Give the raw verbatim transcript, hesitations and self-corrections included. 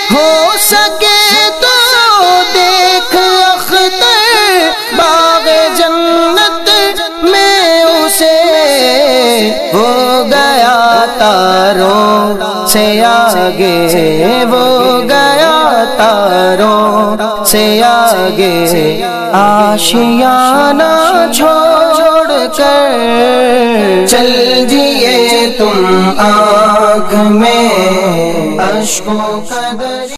हो सके तो देख अख्तर बाग़े जन्नत में उसे, वो गया तारों से आगे, वो गया तारों से आगे। आशियाना छोड़ कर चल दिए तुम आँख में अश्कों का दरिया।